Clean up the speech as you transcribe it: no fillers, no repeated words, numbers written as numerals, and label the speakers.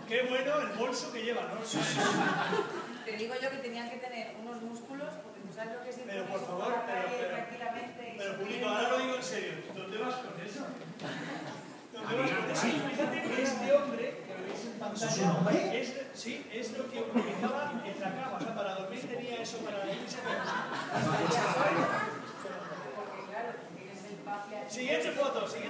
Speaker 1: Qué bueno el bolso que lleva, ¿no?
Speaker 2: Te digo yo que tenían que tener unos músculos, porque tú sabes lo que es ir
Speaker 1: Pero por
Speaker 2: eso
Speaker 1: favor,
Speaker 2: por la calle tranquilamente.
Speaker 1: pero público, ahora lo digo en serio. ¿Dónde vas con eso? ¿Dónde vas con eso? Fíjate que este hombre, que lo veis en pantalla, es lo que utilizaba en la cama. O sea, para dormir tenía eso para irse a
Speaker 2: Porque claro, tienes el pafia.
Speaker 1: Siguiente foto, siguiente.